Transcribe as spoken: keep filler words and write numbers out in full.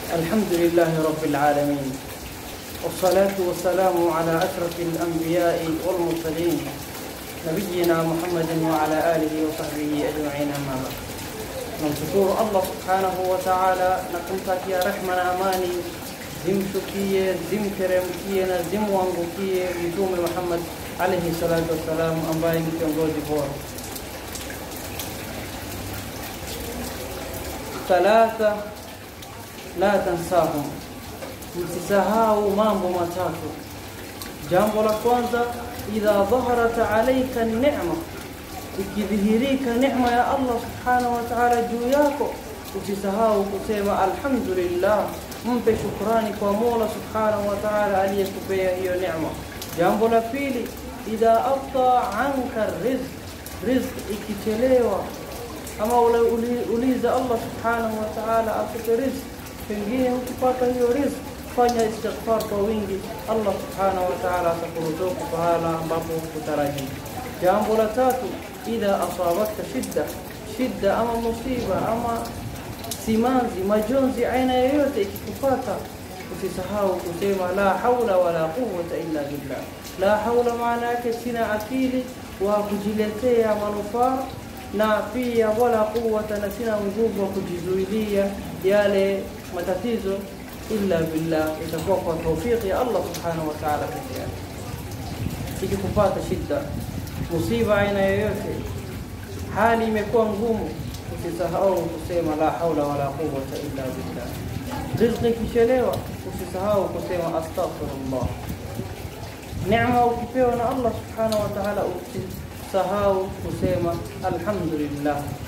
الحمد لله رب العالمين، والصلاة والسلام على أشرف الأنبياء والمرسلين نبينا محمد وعلى آله وصحبه أجمعين. أما بعد، نشكر الله سبحانه وتعالى نكمتاكيا رحمة أماني zimshukie zimteremkie na zimwangukie Mtume Muhammad alayhi salatu wasalam, ambaye ni kiongozi bora. Thalatha la tansahum, msisahau mambo matatu. Jambo la kwanza, idha dhaharat alayka an-ni'ma, ikidhihirika neema ya Allah subhanahu wa ta'ala juu yako, usisahau kusema alhamdulillah, mpe shukrani kwa Mola subhanahu wa ta'ala aliyekupea hiyo neema. Jambo la pili, idha afta anka rizq, rizq ikichelewa ama uliza Allah subhanahu wa ta'ala akupe rizq, pengine ukipata hiyo rizq, fanya istighfar kwa wingi, Allah subhanahu wa ta'ala atakuruzuku pahala ambapo hukutarajia. Jambo la tatu, idha asabatka shidda, shidda ama musiba ama simanzi, majonzi aina yoyote ikikupata, usisahau kusema la haula wala quwwata illa billah. La haula maana yake sina akili wa kujiletea manufaa, na pia wala quwwata, na sina nguvu wa kujizuilia yale matatizo, illa billah, itakuwa kwa tawfiki ya Allah subhanahu wa ta'ala pekee yake. Ikikupata shida, musiba aina yoyote, hali imekuwa ngumu, usisahau kusema la haula wala quwwata illa billah. Rizqi kichelewa, usisahau kusema astaghfirullah. Neema ukipewa na Allah subhanahu wa ta'ala, usisahau kusema alhamdulillah.